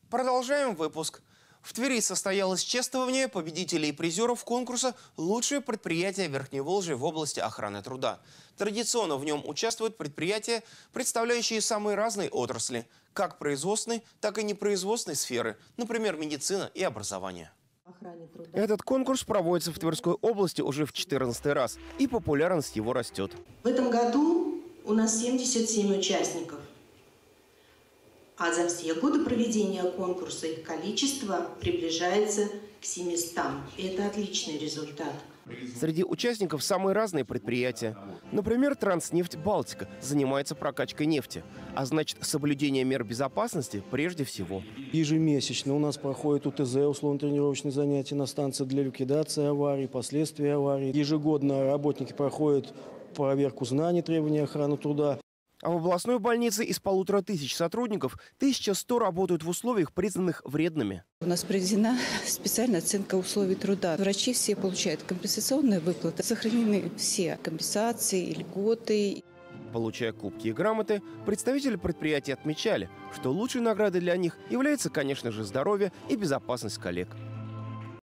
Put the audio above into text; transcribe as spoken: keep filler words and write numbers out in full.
Продолжаем выпуск. В Твери состоялось чествование победителей и призеров конкурса «Лучшее предприятие Верхневолжья в области охраны труда». Традиционно в нем участвуют предприятия, представляющие самые разные отрасли, как производственной, так и непроизводственной сферы, например, медицина и образование. Этот конкурс проводится в Тверской области уже в четырнадцатый раз, и популярность его растет. В этом году у нас семьдесят семь участников. А за все годы проведения конкурса их количество приближается к семистам. И это отличный результат. Среди участников самые разные предприятия. Например, Транснефть Балтика занимается прокачкой нефти. А значит, соблюдение мер безопасности прежде всего. Ежемесячно у нас проходит УТЗ, условно-тренировочные занятия на станции для ликвидации аварий, последствий аварий. Ежегодно работники проходят проверку знаний, требований охраны труда. А в областной больнице из полутора тысяч сотрудников тысяча сто работают в условиях, признанных вредными. У нас проведена специальная оценка условий труда. Врачи все получают компенсационные выплаты. Сохранены все компенсации, льготы. Получая кубки и грамоты, представители предприятий отмечали, что лучшей наградой для них является, конечно же, здоровье и безопасность коллег.